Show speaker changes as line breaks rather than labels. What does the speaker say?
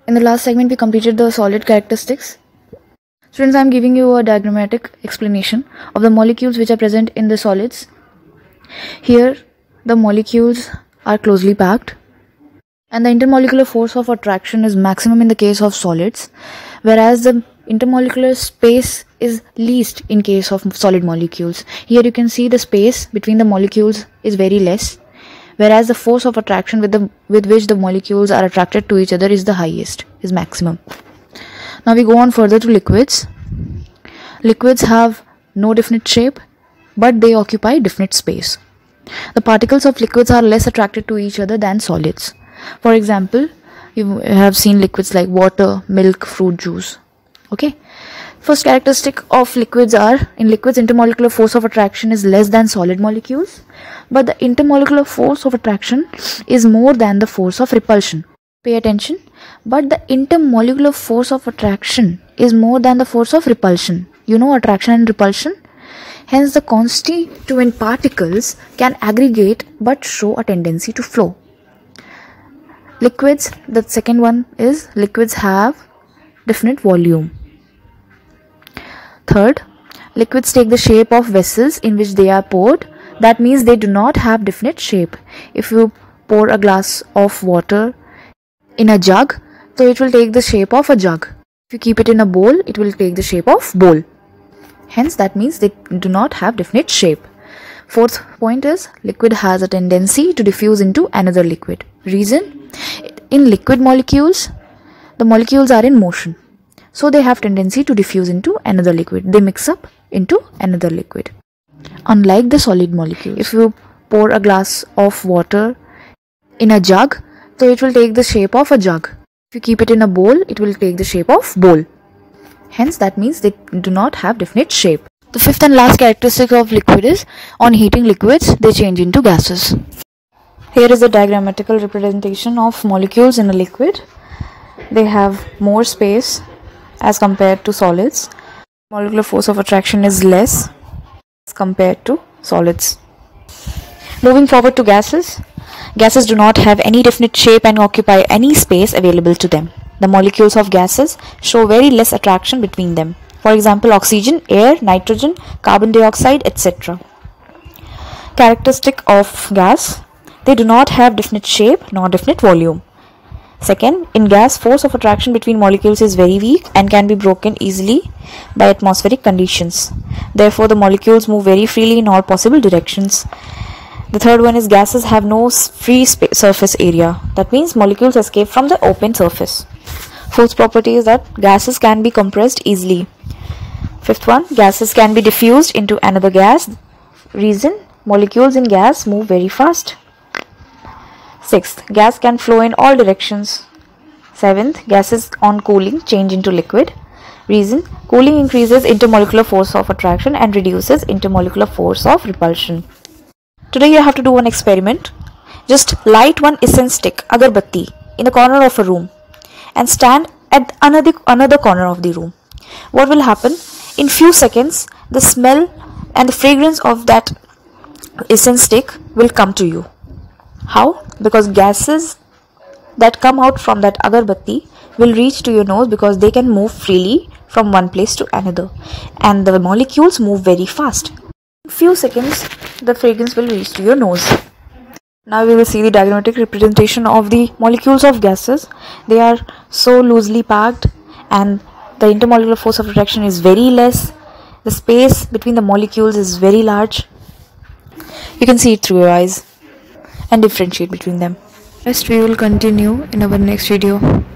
In the last segment, we completed the solid characteristics. Students, I am giving you a diagrammatic explanation of the molecules which are present in the solids. Here, the molecules are closely packed, and the intermolecular force of attraction is maximum in the case of solids, whereas the intermolecular space is least in case of solid molecules. Here you can see the space between the molecules is very less, whereas the force of attraction with which the molecules are attracted to each other is the highest, is maximum. Now we go on further to liquids. Liquids have no definite shape, but they occupy definite space. The particles of liquids are less attracted to each other than solids. For example, you have seen liquids like water, milk, fruit juice. Okay. First characteristic of liquids are, in liquids, intermolecular force of attraction is less than solid molecules, but the intermolecular force of attraction is more than the force of repulsion. Pay attention. But the intermolecular force of attraction is more than the force of repulsion. You know attraction and repulsion? Hence, the constituent particles can aggregate but show a tendency to flow. Liquids, the second one is liquids have definite volume. Third, liquids take the shape of vessels in which they are poured. That means they do not have definite shape. If you pour a glass of water in a jug, so it will take the shape of a jug. If you keep it in a bowl, it will take the shape of bowl. Hence, that means they do not have definite shape. Fourth point is, liquid has a tendency to diffuse into another liquid. Reason? In liquid molecules, the molecules are in motion, so they have tendency to diffuse into another liquid. They mix up into another liquid. Unlike the solid molecules, if you pour a glass of water in a jug, so it will take the shape of a jug. If you keep it in a bowl, it will take the shape of bowl. Hence, that means they do not have definite shape. The fifth and last characteristic of liquid is, on heating liquids, they change into gases. Here is a diagrammatical representation of molecules in a liquid. They have more space as compared to solids. Molecular force of attraction is less as compared to solids. Moving forward to gases. Gases do not have any definite shape and occupy any space available to them. The molecules of gases show very less attraction between them. For example, oxygen, air, nitrogen, carbon dioxide, etc. Characteristic of gas. They do not have definite shape nor definite volume. Second, in gas, force of attraction between molecules is very weak and can be broken easily by atmospheric conditions. Therefore, the molecules move very freely in all possible directions. The third one is, gases have no free surface area. That means molecules escape from the open surface. Fourth property is that gases can be compressed easily. Fifth one, gases can be diffused into another gas. Reason, molecules in gas move very fast. Sixth, gas can flow in all directions. Seventh, gases on cooling change into liquid. Reason, cooling increases intermolecular force of attraction and reduces intermolecular force of repulsion. Today you have to do one experiment. Just light one incense stick, agarbatti, in the corner of a room and stand at another corner of the room. What will happen? In few seconds, the smell and the fragrance of that incense stick will come to you. How? Because gases that come out from that agarbatti will reach to your nose because they can move freely from one place to another, and the molecules move very fast. In few seconds, the fragrance will reach to your nose. Now we will see the diagrammatic representation of the molecules of gases. They are so loosely packed and the intermolecular force of attraction is very less. The space between the molecules is very large. You can see it through your eyes and differentiate between them. Rest we will continue in our next video.